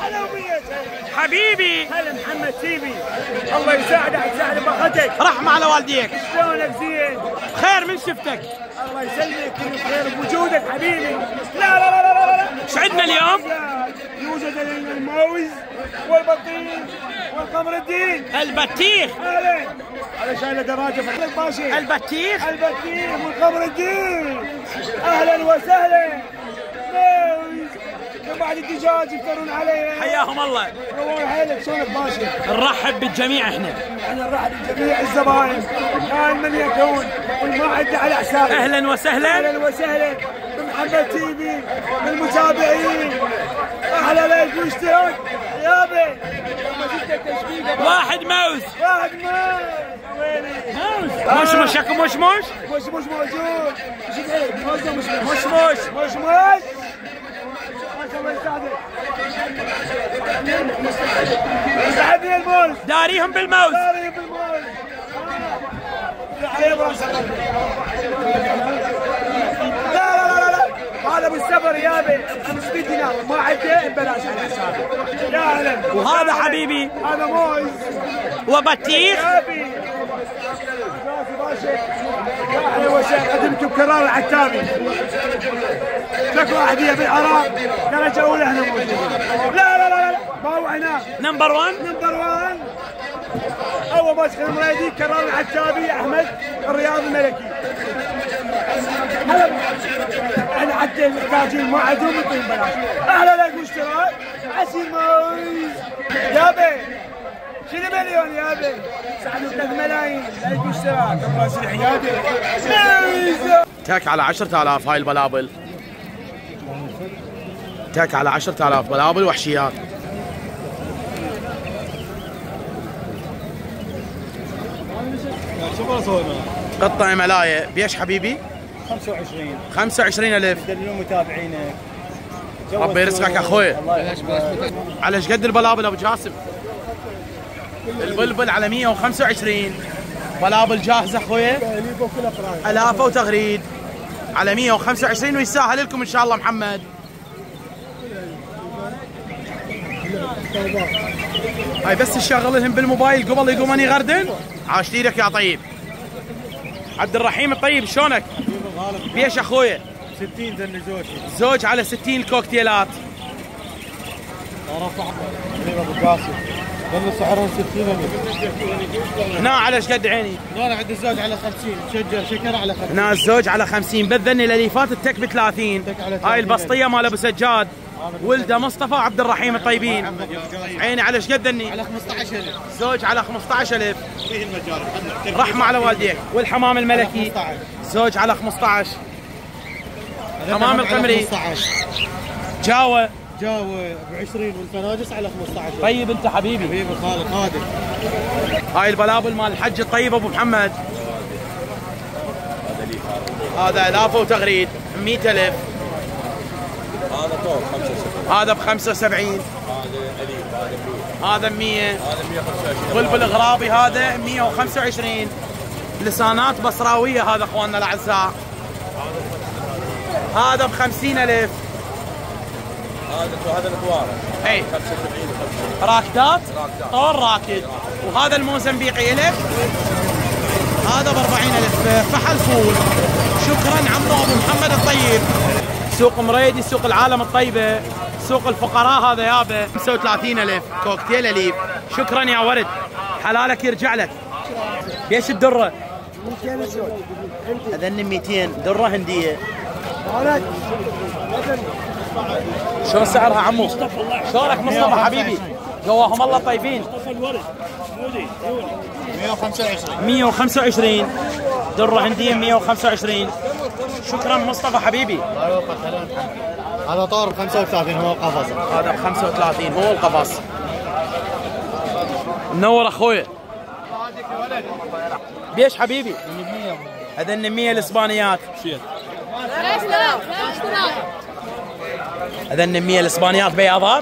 حبيبي هلا محمد تيبي، الله يساعدك يساعد بختك. رحمة على والديك. شلونك زين؟ خير من شفتك. الله يسلمك كل خير بوجودك حبيبي. لا لا لا لا لا ايش عندنا اليوم؟ يوجد لنا الموز والبطيخ والقمر الدين. البطيخ. اهلا. علشان دراجه فخلك ماشي. البطيخ. البطيخ والقمر الدين. اهلا وسهلا. موز وبعد الدجاج يفطرون عليه. حياهم الله. روح حيلك شلونك ماشي؟ نرحب بالجميع احنا. نرحب بجميع الزباين كان من يكون والمعدة على حسابي. اهلا وسهلا. اهلا وسهلا بمحمد تيفي بالمتابعين. احلى لايك واشتراك يابا. واحد موز. واحد موز. ويني؟ موز. مش اكو مش موجود. مش الله يساعدك. يساعدني الموز. داريهم بالموز. داريهم بالموز. عليه براسك. لا لا لا لا هذا بالسفر يابا 500 دينار ما عده ببلاش على حسابي. يا اهلا. وهذا حبيبي هذا موز وبطيخ. يابي. يا اهلا وسهلا. قدمت بكرار العتابي. لك واحد يا بالعراق درجه اولى هنا موجود. لا لا لا لا ما هو هنا. نمبر 1. نمبر 1 اول ما تخدم مريدي كرار العتابي احمد الرياض الملكي. احنا حتى محتاجين ما عندهم يعطون بلاش. اهلا لك واشتراك عسير موز يابا. شنو مليون يابا؟ ساعدوا 3 ملايين لايك واشتراك براس العياده. تك على 10,000 هاي البلابل. تك على 10,000 بلابل وحشيات. قطع ملاية بيش حبيبي؟ 25,000. دللوا متابعينك. ربي يرزقك اخوي. على ايش قد البلابل ابو جاسم؟ البلبل على 125. بلابل جاهزه اخويا. الافه وتغريد على 125 ويسهل لكم ان شاء الله محمد. هاي بس تشغل لهم بالموبايل قبل يقومون يغردن. عاش ايدك يا طيب. عبد الرحيم الطيب شلونك؟ بيش اخويا؟ 60 ذن زوج على 60 الكوكتيلات. رفع ابو قاسم ذن سعرهم 60. هنا على ايش قد عيني؟ هنا عند الزوج على 50. شجر شكر على 50. هنا الزوج على 50. بالذن الاليفات التك ب 30. هاي البسطيه مال ابو سجاد ولده مصطفى وعبد الرحيم الطيبين. عيني على ايش قد ذني؟ على 15,000. زوج على 15,000. فيه المجال. رحمه على والديك. والحمام الملكي زوج على 15. حمام القمري جاوة ب 20 والفناجس على 15. طيب انت حبيبي. حبيبي خالد خادم. هاي البلابل مال الحج الطيب ابو محمد. هذا الافه وتغريد 100,000. هذا طور 75. هذا ب 75. هذا 100. هذا 125. بلبل غرابي هذا 125. لسانات بصراويه هذا اخواننا الاعزاء. هذا ب 50,000. هذا الدوار. اي 75. راكدات طور راكد. وهذا الموزمبيقي لك هذا ب 40,000 فحل فول. شكرا عمو ابو محمد الطيب. سوق مريدي سوق العالم الطيبه سوق الفقراء هذا يابا 35,000 كوكتيل اليف. شكرا يا ورد حلالك يرجع لك. بيش الدره؟ 200 زوج. اذن 200 دره هنديه. شو سعرها عمو؟ شلونك مصطفى حبيبي؟ جواهم الله طيبين. 125. 125 دره هنديه 125. شكرا مصطفى حبيبي. هذا طار ب 35 هو القفص. هذا ب 35 هو القفص. منور اخويا. بيش حبيبي؟ هذن 100 الاسبانيات. هذن 100 الاسبانيات بياضات.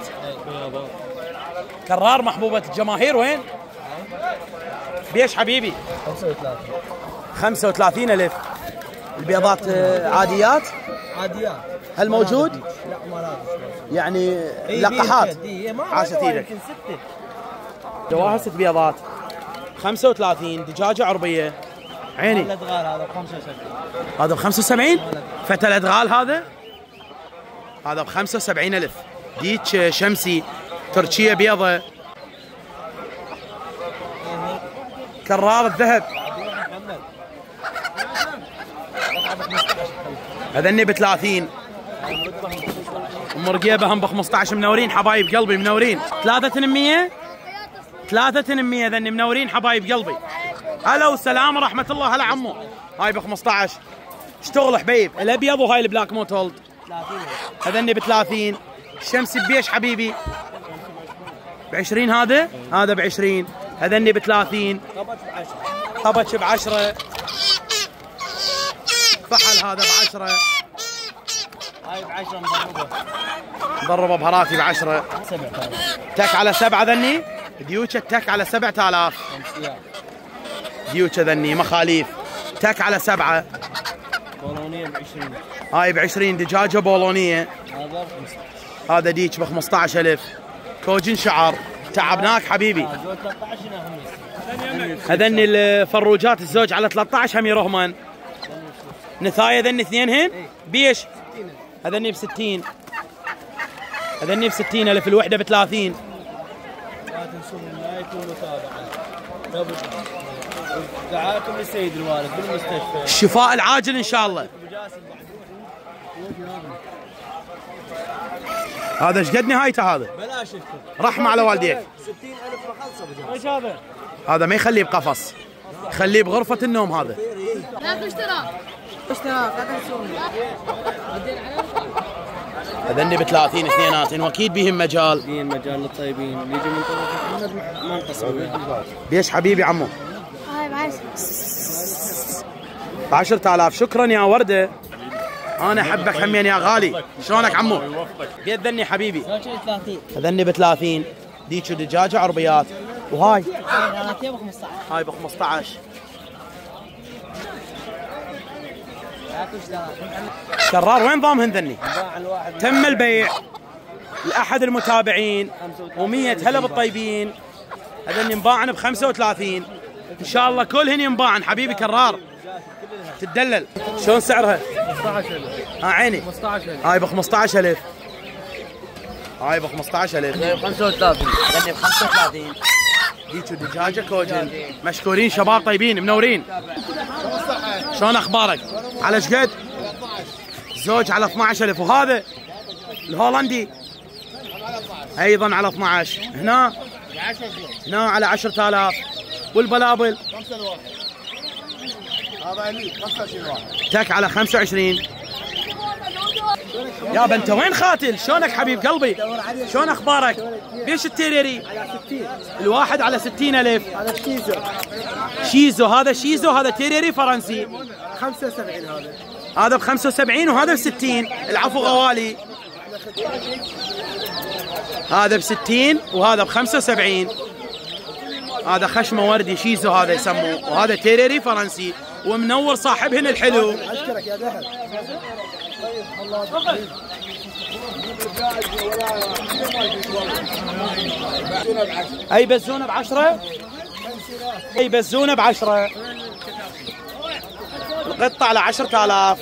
كرار محبوبة الجماهير وين؟ بيش حبيبي؟ 35,000. البيضات عاديات؟ عاديات. هل موجود؟ لا ما لازم يعني لقحات. عاشت ايدك. جواهر 6 بيضات 35 دجاجه عربيه عيني. الادغال هذا ب 75. هذا ب 75 فتى الادغال هذا ب 75,000. ديك شمسي تركيه بيضه. كرار الذهب هذني ب 30. مرقيبه هم ب 15 منورين حبايب قلبي منورين. 3,800 ذني منورين حبايب قلبي. هلا والسلام ورحمه الله. هلا عمو هاي ب 15. اشتغل حبيب الابيض وهاي البلاك موتولد هذني ب 30. الشمس ببيش حبيبي ب 20. هذا ب 20. هذني ب 30. طبش ب 10. فحل هذا ب 10. هاي ب 10 مضربه بهراتي ب 10. تك على 7 ذني ديوتشا. تك على 7000 ديوتشا ذني مخاليف. تك على 7. بولونيه ب 20. هاي ب 20 دجاجه بولونيه. هذا ب 15. هذا ديك ب 15,000. كوجن شعر تعبناك حبيبي. هذني الفروجات الزوج على 13 هم يرهمن. نثايا ذني اثنينهن بيش. هذني ب 60. هذني ب 60,000 الوحده ب 30. لا تنسون لا يكون متابعه. دعاكم للسيد الوالد بالمستشفى. الشفاء العاجل ان شاء الله. هذا ايش قد نهايته هذا؟ بلاش رحمه على والديك. 60,000 رخصه. ايش هذا؟ هذا ما يخليه بقفص، يخليه بغرفه النوم. هذا لا اشتراك لا تنسون. هذني ب 30 اثنيناتن واكيد بيهم مجال. بيهم مجال للطيبين اللي يجي من طرف محمد ما انقسم. بيش حبيبي عمو؟ هاي ب 10,000. شكرا يا ورده. انا احبك همين يا غالي. شلونك عمو؟ بيد ذني حبيبي. 30. هذني ب 30. ديك دجاجه عربيات. وهاي ب 15. هاي ب 15. كرار وين ضامهن ذني؟ تم البيع لاحد المتابعين و100 هلا بالطيبين. هذني انباعن ب 35 ان شاء الله كلهن ينباعن حبيبي كرار. تدلل. شلون سعرها؟ 15,000. عيني 15,000. هاي ب 15,000. هاي ب 15,000. 35. ذني ب 35. ديك دجاجه كوجن. مشكورين شباب طيبين منورين. شلون اخبارك؟ على ايش قد؟ زوج على 12,000. وهذا الهولندي ايضا على 12. هنا على 10,000. والبلابل تك على 25. يا بنت وين خاتل؟ شلونك حبيب قلبي؟ شلون اخبارك؟ بيش التيريري؟ الواحد على 60,000. هذا شيزو. شيزو. هذا شيزو. هذا تيريري فرنسي. 75 هذا ب 75 وهذا ب 60. العفو غوالي. هذا ب 60 وهذا ب 75. هذا خشمه وردي شيزو هذا يسموه. وهذا تيريري فرنسي ومنور صاحبهن الحلو. اشكرك يا ذهب. اي بزونه ب10. اي بزونه ب10. القطه على 10,000.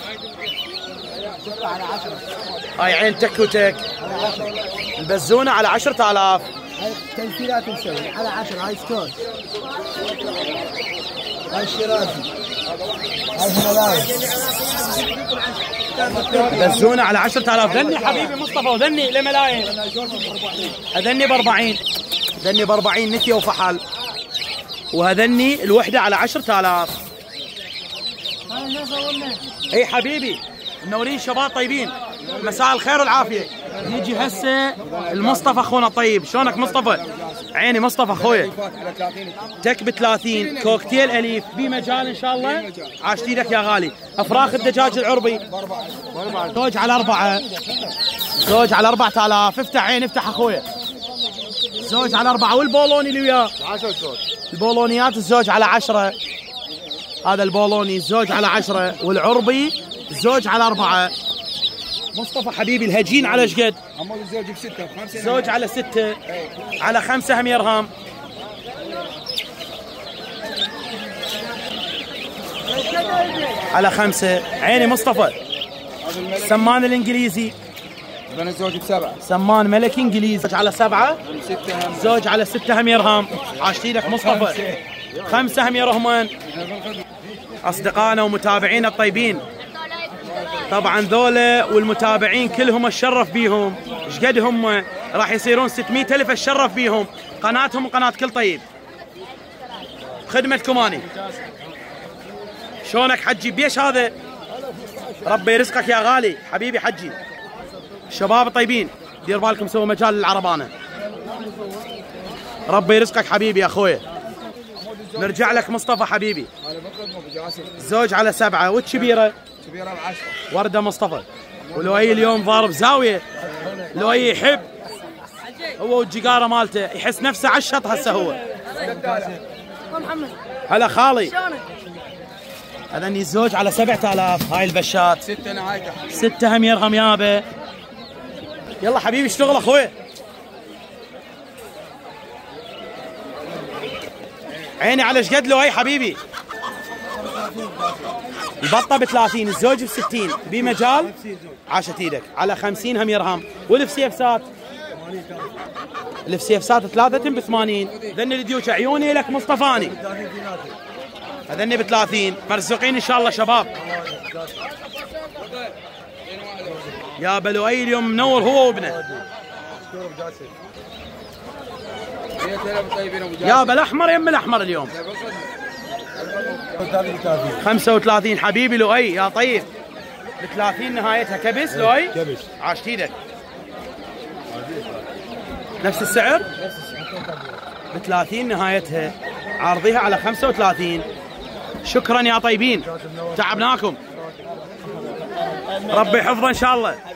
هاي عين تك وتك. البزونه على 10,000. هاي تنفيذات نسوي على 10. هاي سكوت. هاي شيرازي. هاي هلالاي. بزونه على 10,000. ذني حبيبي مصطفى وذني لملايين. هذني ب 40. ذني ب 40 نتيه وفحل. وهذني الوحده على 10,000. اي حبيبي منورين شباب طيبين. مساء الخير والعافيه. يجي هسه المصطفى اخونا الطيب. شلونك مصطفى؟ عيني مصطفى اخويا. تك ب 30. كوكتيل اليف بمجال ان شاء الله. عاشت ايدك يا غالي. افراخ الدجاج العربي. زوج على 4. زوج على 4,000. افتح عين افتح اخويا. زوج على 4. والبولوني اللي وياه 10 زوج. البولونيات الزوج على 10. هذا البولوني الزوج على 10. والعربي الزوج على 4. مصطفى حبيبي الهجين على ايش قد؟ عمود الزوج بستة ب5. زوج على 6 على 5 هم يرهام. على 5 عيني مصطفى. سمان الانجليزي بين الزوج ب7. سمان ملكي انجليزي. زوج على 7 6 هم. زوج على 6 هم يرهام. عاشتي لك مصطفى. 5 هم يرهمان. اصدقائنا ومتابعينا الطيبين طبعا ذولا والمتابعين كلهم اتشرف بيهم. ايش قد هم راح يصيرون 600,000 اتشرف بيهم. قناتهم وقناه كل طيب. خدمتكم اني. شلونك حجي بيش هذا؟ ربي يرزقك يا غالي حبيبي حجي. الشباب طيبين دير بالكم سووا مجال للعربانه. ربي يرزقك حبيبي يا اخويا. نرجع لك مصطفى حبيبي. زوج على 7 والكبيره كبيرة ب10. ورده مصطفى. ولؤي اليوم ضارب زاويه. لؤي يحب هو والجيجاره مالته يحس نفسه على الشط هسه هو. محمد هلا خالي. شلونك؟ هذا الزوج على 7000. هاي البشات 6 نهايته. 6 هم يرهم يابا. يلا حبيبي اشتغل اخوي. عيني على ايش قد لؤي حبيبي. البطه ب30 الزوج ب60 بمجال. عاشت ايدك على 50 هم يرهم. والفسيفسات الفسيفسات 3 ب80. ذن الديوش عيوني لك مصطفاني. هذني ب30 مرزقين ان شاء الله شباب. يا بلوي اليوم منور هو وابنه. يا بالاحمر يم الاحمر اليوم. 35 حبيبي لؤي يا طيب. ب30 نهايتها كبس لؤي. كبس. عاشت ايدك. نفس السعر؟ ب30 نهايتها. عارضيها على 35. شكرا يا طيبين تعبناكم. ربي يحفظه ان شاء الله.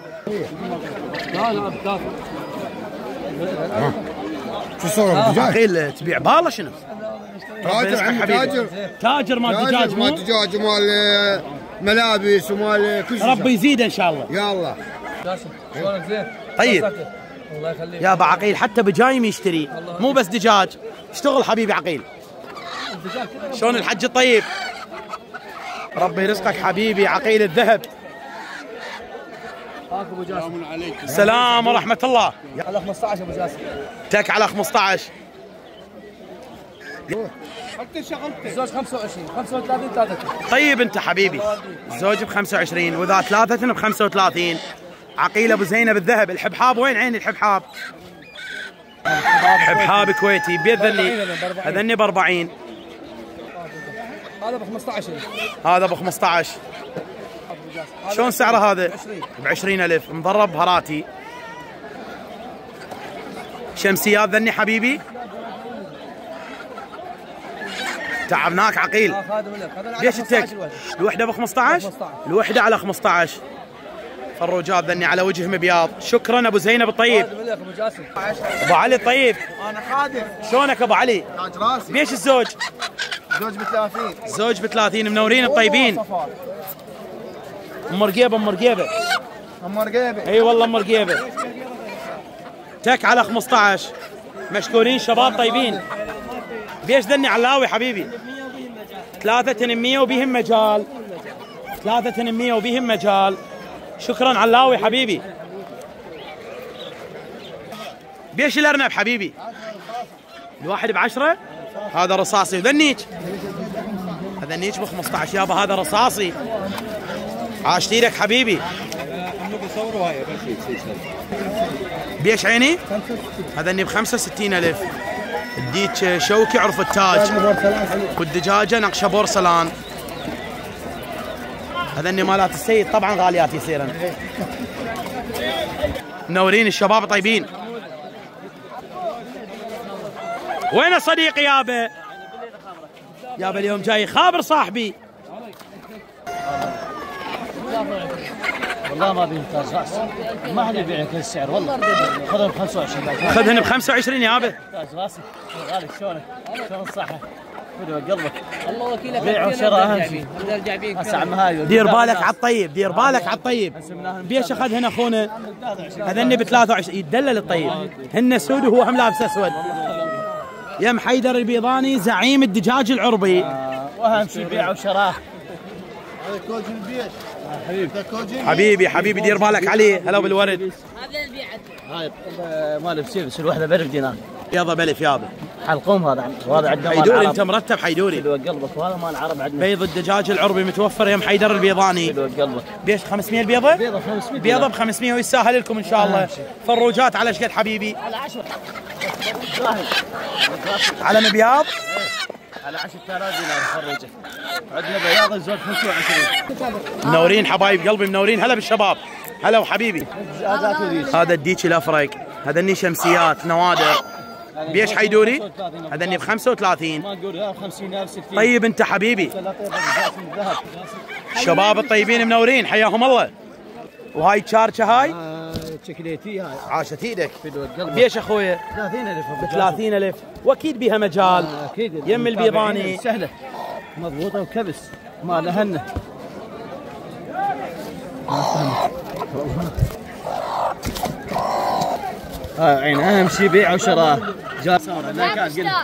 شو صار دجاج؟ عقيل تبيع باله شنو؟ تاجر عمي تاجر. تاجر مال دجاج مو؟ مال دجاج ومال ملابس ومال كل شيء. ربي يزيده ان شاء الله. يا الله. شلونك زين؟ طيب الله يخليك يا ابو عقيل حتى بجايم يشتري مو بس دجاج. اشتغل حبيبي عقيل. شلون الحج الطيب؟ ربي يرزقك حبيبي عقيل الذهب. هاك ابو جاسم. السلام ورحمه الله. على 15 ابو جاسم. تك على 15. الزوج 25 35 33. طيب انت حبيبي. الزوج ب 25 واذا 3 ب 35. عقيل ابو زينب الذهب. الحبحاب وين عيني الحبحاب؟ حبحاب كويتي بيذني. هذني ب 40. هذا ب 15. هذا ب 15. شلون سعره هذا؟ ب 20,000 مضرب بهاراتي. شمسيات ذني حبيبي. تعبناك عقيل. ليش التك؟ الوحده ب 15؟ الوحده على 15. فروجات ذني على وجه مبياض. شكرا ابو زينب الطيب. ابو جاسم. ابو علي الطيب. انا خادم. شلونك ابو علي؟ تاج راسي. ليش الزوج؟ زوج ب30. الزوج ب30 منورين الطيبين. ام رقيبه ام رقيبه. ام رقيبه. اي والله ام رقيبه. تك على 15. مشكورين شباب طيبين. بيش ذني علاوي حبيبي. 300 وبيهم مجال. 300 وبيهم مجال. شكرا علاوي حبيبي. بيش الارنب حبيبي. الواحد ب10. هذا رصاصي. ذنيك هذا النيك ب 15 يابا. هذا رصاصي. عاشتي لك حبيبي. بيش عيني؟ هذا الني ب 65,000. اديك شوكي عرف التاج. والدجاجه نقشه بورسلان. هذا الني مالات السيد طبعا غاليات يصيرن. منورين الشباب طيبين. وين صديقي يابا؟ يابا اليوم جاي خابر صاحبي. والله ما بين تاج راس. ما حد يبيع لك السعر والله. خذهم ب 25. خذهن ب 25 يابا. تاج راسي غالي. شلونك؟ شلون الصحة؟ قلبك الله وكيلك بيع وشراء اهم شيء. دير بالك على الطيب، دير بالك على الطيب. بيش اخذ هنا اخونا هذني ب 23 يتدلل الطيب، هن سود وهو هم لابس اسود. يم حيدر البيضاني زعيم الدجاج العربي. واهم شيء بيع وشراء. حبيبي حبيبي دير بالك عليه. هلا بالورد. هذا البيع هاي مال بسيف الوحده ب 1000 دينار. يابا بلف يابا. حلقوم هذا وهذا عندنا مال حيدوري العرب. انت مرتب حيدوري. قلبك وهذا مال العرب عندنا. بيض الدجاج العربي متوفر يم حيدر البيضاني. قلبك بيش 500 بيضه؟ بيضه 500 بيضه ب 500 ويسهل لكم ان شاء الله. فروجات على شقد حبيبي؟ على 10 على مبياض؟ على 10,000 دينار فروجه. عندنا بياض الزوج 25. منورين حبايب قلبي منورين. هلا بالشباب. هلا وحبيبي. هذا الديتش الافرق، هذني شمسيات نوادر. بيش حيدوري؟ هذني ب 35. ما نقول يا 50,000 60. طيب انت حبيبي. الشباب الطيبين منورين حياهم الله. وهاي تشاركه هاي؟ شكليتي هاي. عاشت ايدك. قلبك بيش اخويا؟ 30,000 ب 30,000 واكيد بيها مجال. اكيد يم البيضاني سهله مضبوطه وكبس ما لهنا. عين اهم شيء بيع وشراء. جاسوره لا كان قلت.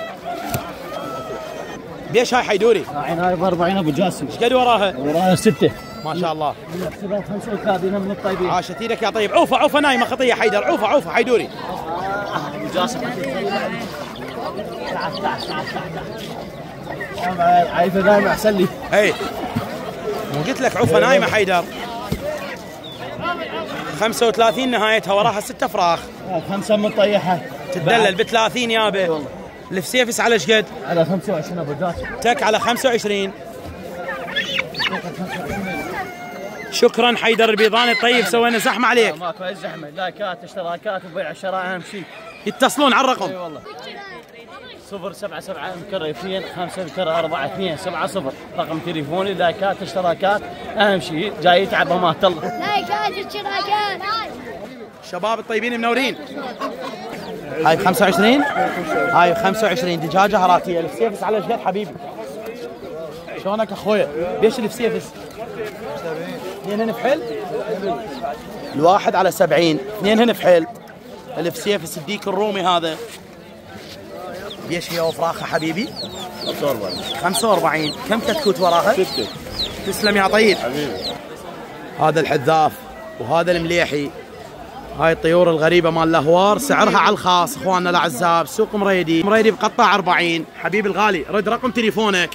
بيش هاي حيدوري؟ عين هاي ب 40 ابو جاسم. ايش قد وراها؟ وراها 6. ما شاء الله. من 35 من الطيبين. عاشت ايدك يا طيب. عوفه عوفه نايمه خطيه حيدر. عوفه عوفه حيدوري. ابو جاسم عايفه نايمه احسن لي. اي مو قلت لك عوفه نايمه حيدر. 35 نهايتها وراها 6 فراخ. 5 من طيحه تدلل ب 30 يابا. الفسيفس على شقد؟ على 25 ابو جاسم. تك على 25. شكرا حيدر البيضاني الطيب. سوينا زحمه عليك. ماكو اي زحمه. لايكات اشتراكات وبيع الشراء اهم شيء. يتصلون على الرقم. اي والله 077 مكرر 2 5 مكرر 4 2 7 0 رقم تليفوني. لايكات اشتراكات اهم شيء. جاي يتعب ما الله. لايكات اشتراكات. شباب الطيبين منورين. هاي ب 25. هاي ب 25 دجاجه هراتيه. الفسيفس على شقد حبيبي؟ شلونك اخويا؟ ليش الفسيفس؟ 2 هن بحل؟ الواحد على 70. 2 هن بحل. الفسيفس الديك الرومي هذا. ليش هي وفراخه حبيبي؟ 45. كم كتكوت وراها؟ 6. تسلم يا طيب حبيبي. هذا الحذاف وهذا المليحي. هاي الطيور الغريبه مال الاهوار سعرها على الخاص اخواننا الاعزاء بسوق مريدي. مريدي بقطع 40. حبيبي الغالي رد رقم تليفونك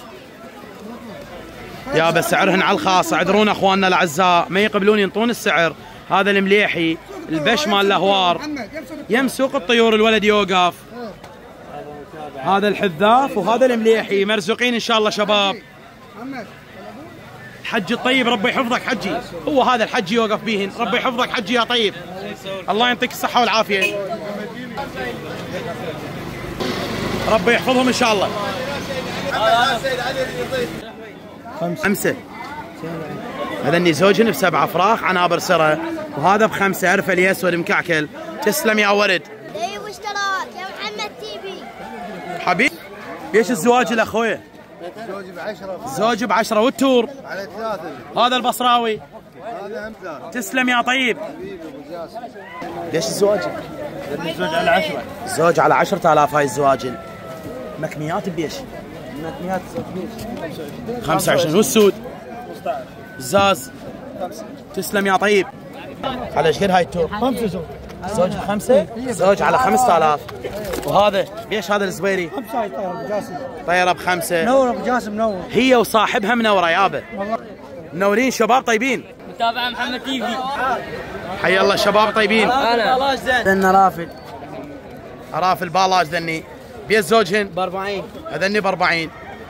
يا بس سعرهن على الخاص. اعذرونا اخواننا الاعزاء ما يقبلون ينطون السعر. هذا المليحي البش مال الاهوار يم سوق الطيور الولد يوقف. هذا الحذاف وهذا المليحي مرزقين ان شاء الله شباب. الحج الطيب ربي يحفظك حجي. هو هذا الحج يوقف بيهن. ربي يحفظك حجي يا طيب. الله يعطيك الصحة والعافية. ربي يحفظهم ان شاء الله. 5. هذني زوجهن ب7 فراخ عنابر سرة. وهذا ب5 ارفلي اسود مكعكل. تسلم يا ولد. دايب واشتراك يا محمد تيبي. حبيبي ليش الزواج الاخويا؟ زوجي ب10. زوجي ب10 والتور على 3. هذا البصراوي. هذا هم 3. تسلم يا طيب. حبيبي ابو جاسم. ليش الزواج؟ الزوج على 10. الزوج على 10,000. هاي الزواجل. مكميات بيش؟ مكنيات 25. والسود؟ الزاز. تسلم يا طيب. على ايش قد هاي التور؟ 5 زوج. زوج ب5. زوج على 5,000. وهذا ليش هذا الزبيري؟ 5 طير ابو جاسم. طيره ب5. نور ابو جاسم نور. هي وصاحبها منوره يابا. منورين شباب طيبين. متابع محمد تيبي. حي الله شباب طيبين. انا ذن رافد. رافل بالاج ذني. بيت زوجهن ب 40. هذني ب 40.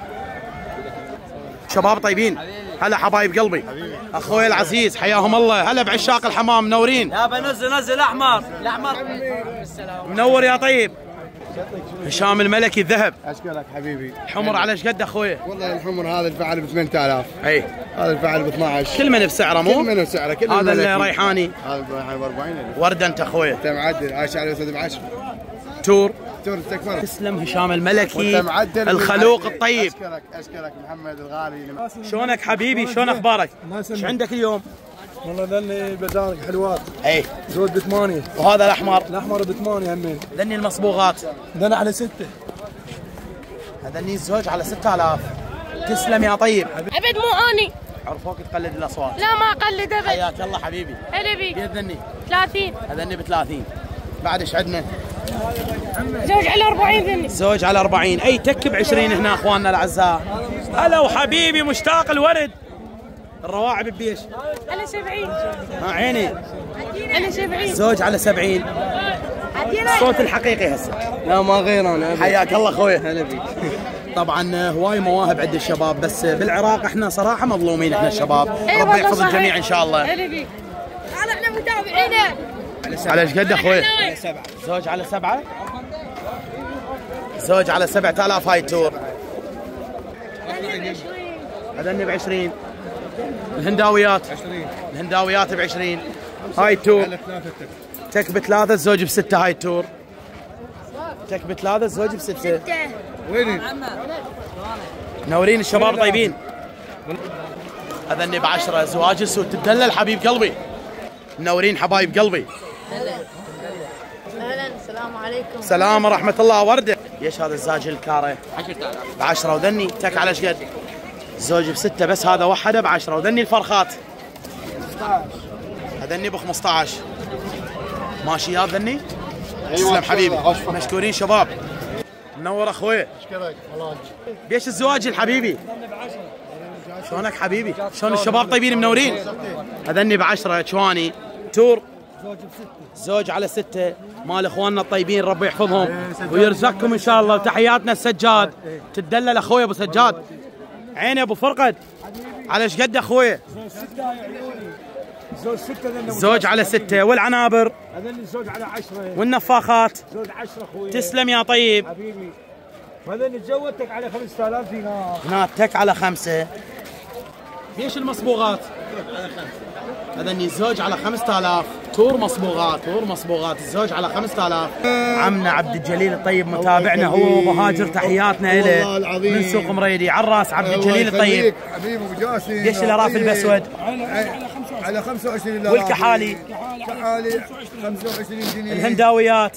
شباب طيبين. هلا حبايب قلبي. اخوي العزيز حياهم الله. هلا بعشاق الحمام منورين. يابا نزل احمر. الاحمر منور يا طيب. هشام الملكي الذهب. اشكرك حبيبي. حمر على ايش قد اخويا؟ والله الحمر هذا الفعل ب 8000. اي هذا الفعل ب 12. كل من بسعره مو؟ كل منه سعره. كل هذا الريحاني. هذا الريحاني ب 40,000. ورده انت اخويا. انت معدل عايش على اسد ب 10. تور تكفر. تسلم هشام الملكي الخلوق الطيب. اشكرك محمد الغالي. شلونك حبيبي؟ شلون اخبارك؟ ايش عندك اليوم؟ والله ذني بزارك حلوات. اي زود ب8. وهذا الاحمر؟ الاحمر ب8 همين. ذني المصبوغات؟ ذني على 6. هذني الزوج على 6000. تسلم يا طيب. ابد مو اني. عرفوك تقلد الاصوات. لا ما اقلد ابد. حياك الله حبيبي. هلا بيك. بيذني 30. هذني ب 30. بعد ايش عندنا؟ زوج على 40 ذني. زوج على 40. اي تك ب20 هنا اخواننا الاعزاء. هلا وحبيبي مشتاق الورد. الرواعي ببيش؟ على 70. ها عيني. على 70. زوج على 70. الصوت الحقيقي هسه. لا ما غير انا. حياك الله اخوي. هلا بيك. طبعا هواي مواهب عند الشباب، بس بالعراق احنا صراحه مظلومين احنا الشباب. ربي يحفظ الجميع ان شاء الله. هلا بيك. تعال احنا متابعينه. على ايش قد اخوي؟ زوج على 7. زوج على 7000. هاي تور. هذني ب20. الهنداويات 20. الهنداويات ب20. هاي تور. تك ب3 الزوج ب6. هاي تور. تك ب3 الزوج ب6. وين؟ منورين الشباب طيبين. هذني ب10 زواج السود تدلل حبيب قلبي. منورين حبايب قلبي. اهلا السلام عليكم. سلام ورحمة الله وردة. ايش هذا الزاج الكارة؟ ب10 وذني تك على ايش قد؟ زوج ب6 بس هذا وحده ب10 وذني الفرخات. 15. هذني ب15. ماشيات ذني؟ تسلم حبيبي. مشكورين شباب. منور اخوي. اشكرك والله. بيش الزواج الحبيبي؟ شلونك حبيبي؟ شلون الشباب طيبين منورين؟ هذني ب10 شواني تور. زوج على 6 مال اخواننا الطيبين ربي يحفظهم ويرزقكم ان شاء الله. وتحياتنا السجاد. تدلل اخوي ابو سجاد. عيني ابو فرقد. على ايش قد اخوي؟ زوج 6. زوج على 6 والعنابر. هذني زوج على 10. والنفاخات. زوج 10 اخوي. تسلم يا طيب. حبيبي. وهذني تزودتك على 5000 دينار. هنا تك على 5. ليش المصبوغات؟ هذني الزوج على 5000. تور مصبوغات. تور مصبوغات. الزوج على 5000. عمنا عبد الجليل الطيب متابعنا هو ومهاجر. تحياتنا له من سوق مريدي على الراس. عبد الجليل الطيب حبيبي ابو جاسم. ليش الارافل الاسود؟ على 25. والكحالي؟ كحالي 25 جنيه. الهنداويات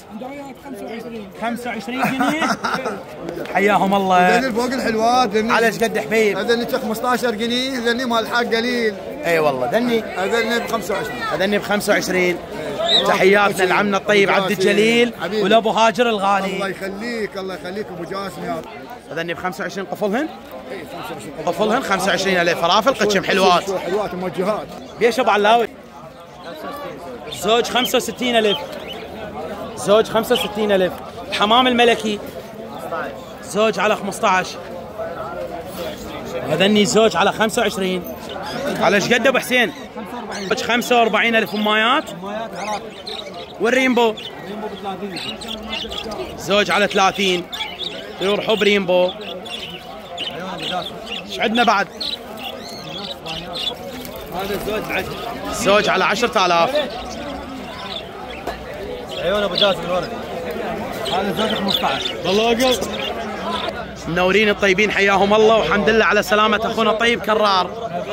25 جنيه. حياهم الله. هذني فوق الحلوات. على ايش قد حبيب؟ هذني 15 جنيه. هذني مال الحق قليل. اي والله ذني. هذني ب 25. هذني ب25. تحياتنا لعمنا الطيب عبد الجليل ولابو هاجر الله الغالي. يخليك الله يخليك ابو جاسم يا رب. هذني ب25 قفلهن؟ قفلهن 25,000 فرافل قدشم حلوات. حلوات موجهات. بيش ابو علاوي؟ زوج 65,000. زوج 65,000. الحمام الملكي زوج على 15. هذني زوج على 25. على ايش قد ابو حسين؟ 45,000 امايات. والريمبو زوج على 30. طيور حب ريمبو. ايش عندنا بعد؟ هذا الزوج 10. زوج على 10,000. عيون ابو جاسم الورد. هذا زوج 15. والله اقل. منورين الطيبين حياهم الله والحمد لله على سلامة اخونا الطيب كرار.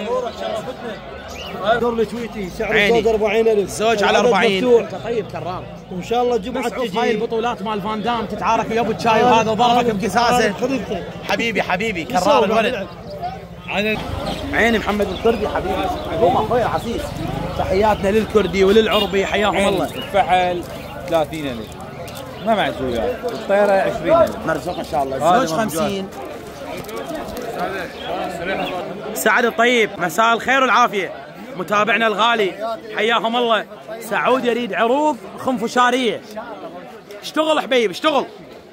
دور لي تويتي سعر عيني. الزوج 40,000. زوج على 40. انت طيب كرار. وان شاء الله الجمعه مسعود هاي البطولات مال فان دام تتعارك ويا ابو الشاي وهذا ضربك بقزازه. حبيبي حبيبي كرار الولد. عيني محمد الكردي حبيبي. قوم اخوي عسيس. تحياتنا للكردي وللعربي حياهم الله. الفحل 30,000 ما معي زوجات. الطيرة 20,000 مرزوق ان شاء الله. زوج 50. سعد الطيب مساء الخير والعافيه. متابعنا الغالي حياهم الله. سعود يريد عروض خنفشاريه. اشتغل حبيب اشتغل.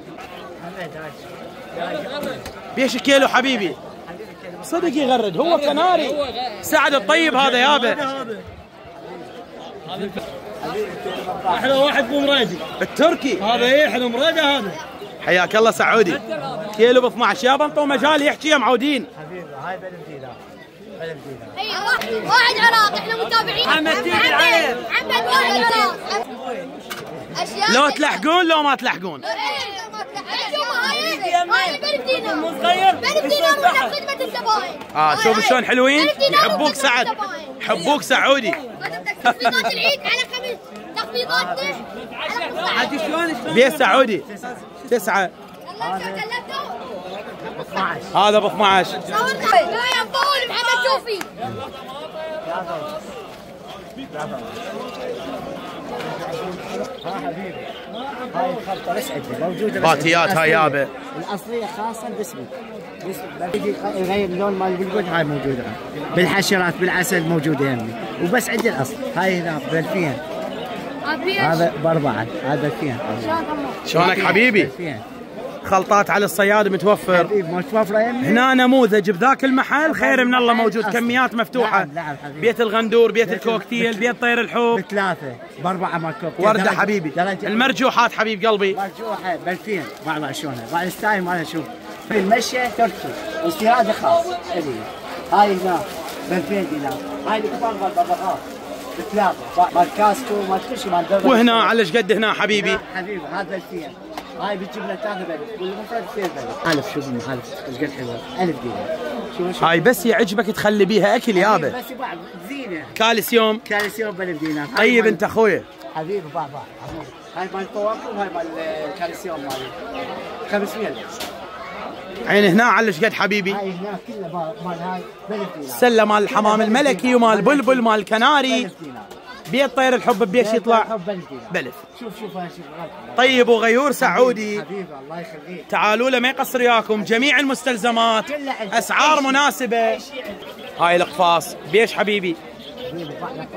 بيش كيلو حبيبي؟ صدق يغرد هو كناري. سعد الطيب هذا يابا. احلى واحد بومرادي التركي هذا. ايه احلى مرادي هذا. حياك الله سعودي. كيلو ب 12 يابا. انطوا مجال يحكي يا معودين. واحد عراق احنا متابعين. محمد تيجي العين. محمد واحد عراق. لو تلحقون لو ما تلحقون. شوف شلون حلوين، يحبوك سعد، يحبوك سعودي. تخفيضات العيد على خميس، تخفيضات على شلون بيه سعودي 9. هذا ب 12. لا يا مطول محمد شوفي. هاي الخلطة بس عندي موجودة، باتيات هاي يابا الأصلية خاصة باسمي. بيجي يغير اللون مال البلبل، هاي موجودة بالحشرات بالعسل موجودة يمي، وبس عندي الأصل. هاي هنا ب2000، هذا ب4، هذا 2000. شلونك حبيبي؟ خلطات على الصياد متوفر. حبيبي متوفرة يمي. هنا نموذج بذاك المحل خير من الله موجود، كميات مفتوحة. نعم حبيبي. بيت الغندور، بيت الكوكتيل، بيت طير الحوب. ب3، ب4 مال كوكتيل. وردة حبيبي. المرجوحات حبيب قلبي. مرجوحة ب2000، بعض شلونها، بعض الستايل مالها شوف. في المشي تركي، استيراد خاص. هاي هنا ب2000 دينار، هاي الكبار مال باباغات ب3، مال كاسكو مال كل شيء مال. وهنا على ايش قد هنا حبيبي؟ حبيبي هذا 2000. هاي بتجيب لنا 3 بلد والمفرد 2 بلد. 1000 شوف المخالف ايش قد حلوه، 1000 دينار. شوف هاي بس يعجبك تخلي بيها اكل يابا. بس بعض زينه. كالسيوم. كالسيوم ب1000 دينار. طيب انت اخويا. حبيبي بعض. هاي مال الفواكه وهاي مال الكالسيوم مالي 500. عين هنا على ايش قد حبيبي؟ هاي هنا كلها مال هاي ب1000 دينار. سله مال الحمام الملكي ومال بلبل مال الكناري. 1000 دينار. بيت طير الحب بيش يطلع ب1000. شوف هاي شوف. طيب وغيور سعودي. حبيبي الله يخليك. تعالوا له ما يقصر وياكم، جميع المستلزمات، اسعار مناسبه. هاي القفاص بيش حبيبي؟ حبيبي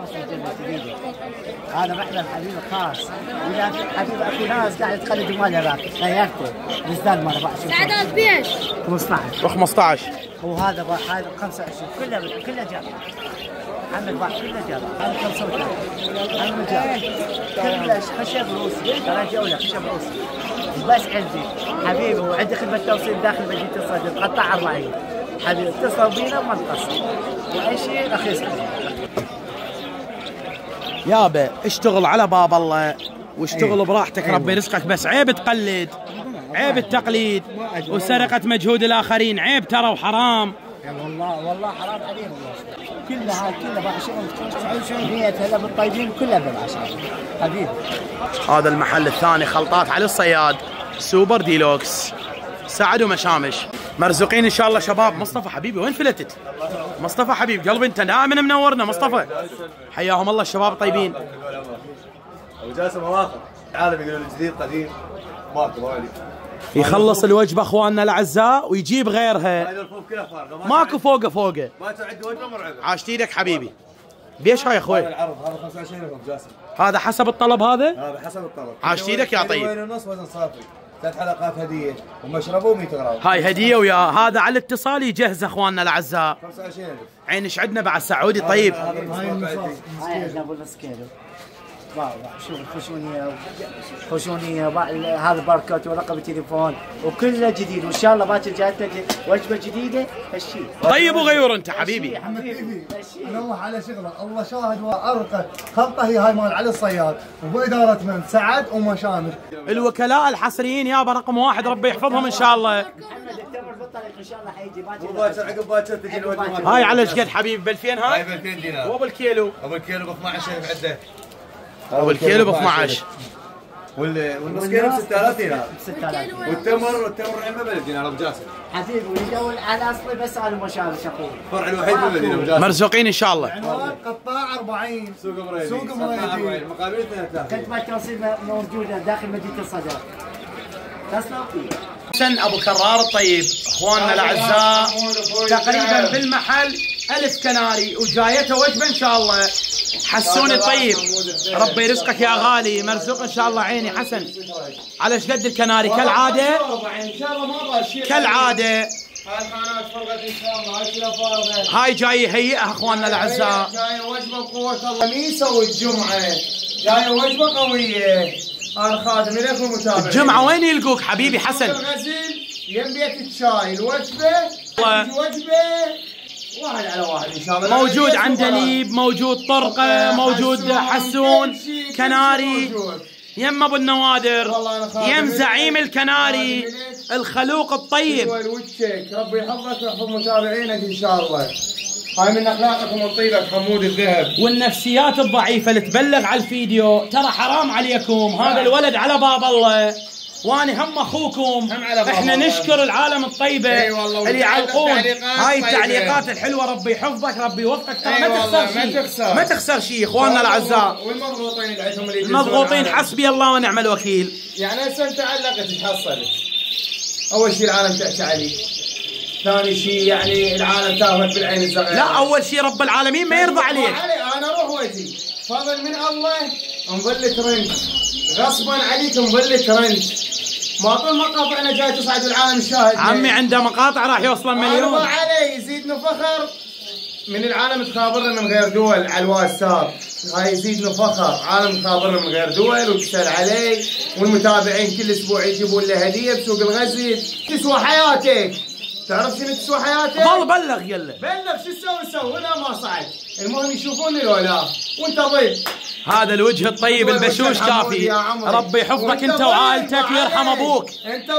هذا محل حبيبي خاص. اذا حبيبي اكو ناس قاعد تقلد مال هذاك غيرته نزل مال سعادات بيش 15 و15. وهذا هذا 25 كلها جاب. عمل واحد كله جاب. هذا 35 عمل جاب. كله خشب روسي، ترى جوله خشب روسي. بس عندي حبيبي وعندي خدمه توصيل داخل مدينه الصدر قطع 40. حبيبي اتصلوا بينا وما نقصر، واي شيء رخيص. يابا اشتغل على باب الله واشتغل براحتك. ربي رزقك، بس عيب تقلد، عيب التقليد وسرقة مجهود الآخرين، عيب ترى وحرام. والله حرام عليهم. كلها هاي كلها بعشرهم 100 هلا بالطيبين كلها بالعشرة حبيبي. هذا المحل الثاني خلطات على الصياد، سوبر ديلوكس، سعد ومشامش. مرزوقين ان شاء الله شباب. مصطفى حبيبي وين فلتت؟ مصطفى حبيب قلبي انت دائما منورنا مصطفى. حياهم الله الشباب طيبين. ابو جاسم مواقف العالم يقولون الجديد قديم ماكو ما يخلص الوجبه اخواننا الاعزاء ويجيب غيرها، ماكو فوقه. ما تعد وجبه مرعبه. عاشت ايدك حبيبي. بيش هاي اخوي؟ العرض هذا 25 ابو جاسم. هذا حسب الطلب هذا حسب الطلب. عاشت ايدك يا طيب. ونص وزن صافي، 3 حلقات هديه ومشربه و100 غرام. هاي هديه ويا هذا على الاتصال يجهز اخواننا الاعزاء. 25,000. عين ايش عندنا بعد سعودي طيب. هاي عندنا ابو نص كيلو. شوف خشونيه هذا باركود ورقم التليفون وكله جديد، وان شاء الله باكر جاتنا وجبه جديده هالشيء. طيب وغيور انت حبيبي. حبيبي نروح على شغله، الله شاهد وارقى خلطه هي هاي مال علي الصياد وباداره من سعد ومشامش. الوكلاء الحصريين يابا رقم 1 ربي يحفظهم ان شاء الله. محمد التمر بالطريق ان شاء الله حيجي باكر عقب باكر تجي الوجبه. هاي على ايش قد حبيبي؟ ب2000 هاي ب 2000 دينار. وبالكيلو؟ وبالكيلو ب 12,000 عده. وبالكيلو ب 12. والنص كيلو ب 6000 دينار. والتمر عمه ب1000 دينار ابو جاسم. حبيبي ويدور على اصلي بس على مشامش اخوي. الفرع الوحيد بالمدينه ابو جاسم. مرزوقين ان شاء الله. قطاع 40 سوق مريدي. سوق مريدي. مقابل 32. خدمه توصيل موجوده داخل مدينه الصدر. تسلم فيه. حسن ابو كرار الطيب اخواننا الاعزاء تقريبا بالمحل 1000 كناري وجايته وجبه ان شاء الله. حسوني الطيب ربي يرزقك يا غالي. مرزوق ان شاء الله. عيني حسن على ايش قد الكناري كالعاده كالعاده. هاي جاي يهيئها اخواننا الاعزاء. جاي وجبه بقوه الله. الخميس والجمعه جاي وجبه قويه. انا خادم لك ومتابع. الجمعه وين يلقوك حبيبي حسن؟ الغزل يم بيت الشاي الوجبه واحد على واحد ان شاء الله. موجود عندليب، موجود طرقه، موجود حسون كناري. يم ابو النوادر، والله أنا خادم يم إلك. زعيم الكناري خادم إلك. الخلوق الطيب. وجهك ربي يحفظك ويحفظ متابعينك ان شاء الله. هاي من اخلاقك ومن طيبك حمود الذهب. والنفسيات الضعيفة اللي تبلغ على الفيديو ترى حرام عليكم، هذا الولد على باب الله وانا هم اخوكم. هم على باب احنا الله. نشكر العالم الطيبه اي والله، اللي يعلقون هاي طيبة. التعليقات الحلوه. ربي يحفظك، ربي يوفقك، ترى اي ما والله، تخسر ما شيء، تخسر. ما تخسر شيء اخواننا الاعزاء. والمضغوطين اللي عندهم اللي المضغوطين حسبي الله ونعم الوكيل. يعني هسه انت علقت تحصلت. اول شيء العالم تحكي عليك. ثاني شيء يعني العالم تاهمك بالعين الزرقاء. لا اول شيء رب العالمين ما يرضى عليك. انا اروح واجي فضل من الله نظل ترند غصبا عليك نظل ترند. ما طول مقاطعنا جاي تصعد العالم الشاهد. عمي عنده مقاطع راح يوصل مليون. الله علي يزيدنا فخر من العالم تخابرنا من غير دول على الواتساب. هاي يزيدنا فخر، عالم تخابرنا من غير دول وتسال علي، والمتابعين كل اسبوع يجيبون له هديه بسوق الغزل. تسوى حياتك. تعرف شنو تسوى حياتك؟ ظل بلغ يلا. بلغ شو تسوي هنا ما صعد. المهم يشوفوني لو لا وانت ضيف. هذا الوجه الطيب البشوش كافي. ربي يحفظك انت وعائلتك ويرحم ابوك. انت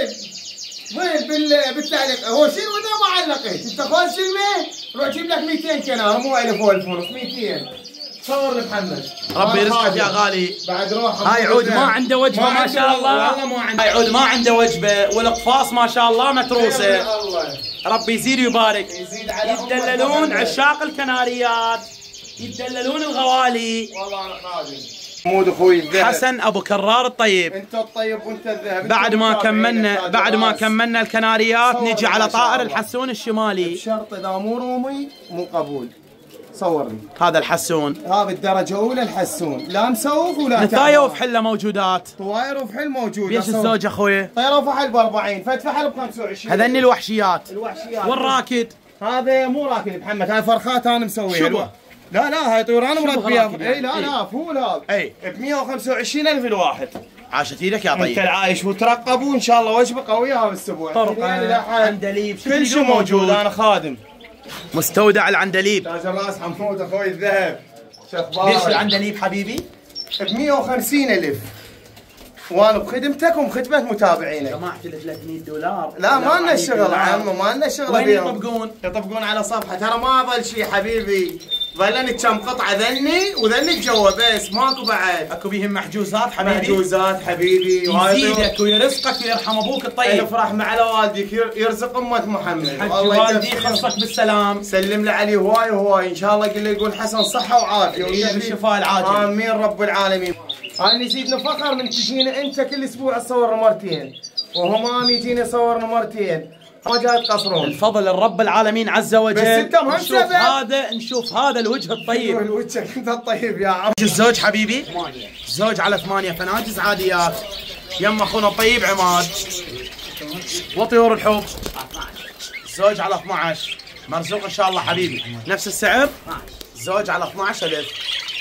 ضيف بالتعليق. هو شنو وانا ما علقت؟ انت خالص كلمه روح جيب لك 200 كنار مو 1000 و 1000 ونص 200. صور محمد. ربي يرزقك يا غالي. بعد روح هاي عود ما عنده وجبه ما شاء الله. والله ما عنده. هاي عود ما عنده وجبه والقفاص ما شاء الله متروسه. الله ربي يزيد ويبارك. يزيد على يتدللون عشاق الكناريات، يتدللون الغوالي. والله انا خادم. حمود اخوي الذهب. حسن ابو كرار الطيب. انت الطيب وانت الذهب. بعد ما كملنا الكناريات نجي على طائر الحسون الشمالي. بشرط اذا مو رومي مو قبول. صورني. هذا الحسون هذا بالدرجه الاولى الحسون، لا مسوف ولا نثايا وفحله موجودات. طواير وفحل موجود. ليش الزوج اخوي؟ طيره وفحل ب 40، فت فحل ب 25. هذني الوحشيات. الوحشيات. والراكد هذا مو راكد محمد، هاي فرخات انا مسويها. شبه. لا هاي طيور انا مربيها. راكد اي يعني. لا فول هذا. اي ب 125,000 الواحد. عاشت ايدك يا انت طيب. العايش وترقبوا ان شاء الله وجبه قويه هذا الاسبوع. طرقه عندليب كل شيء موجود. انا خادم. مستودع العندليب. تاج الراس حمود اخوي الذهب. شخبارك. ليش العندليب حبيبي؟ ب 150,000 وانا بخدمتك وبخدمه متابعينك. جماعة ال $300. لا ما لنا شغل عمو، ما لنا شغل وين بيهم. يطبقون على صفحه. ترى ما ظل شيء حبيبي، ظلني كم قطعه ذني وذني جوا بس ماكو بعد. اكو بيهم محجوزات حبيبي. محجوزات حبيبي. يزيدك ويرزقك ويرحم ابوك الطيب. افرح مع والديك يرزق امه محمد. حج والدي يخلصك بالسلام. سلم له عليه هواي ان شاء الله قل له يقول حسن صحه وعافيه وإياه بالشفاء العاجل. امين رب العالمين. انا يزيدنا فخر من تجينا انت كل اسبوع تصورنا مرتين، وهم يجينا يصورنا مرتين، ما جاي تقصرون. الفضل الرب العالمين عز وجل. بس انت ما نشوف هذا الوجه الطيب. وجهك انت الطيب يا عم. الزوج حبيبي؟ الزوج على 8 فناجز عاديات. يم اخونا الطيب عماد. وطيور الحب. الزوج على 12 مرزوق ان شاء الله حبيبي. نفس السعر؟ الزوج على 12,000.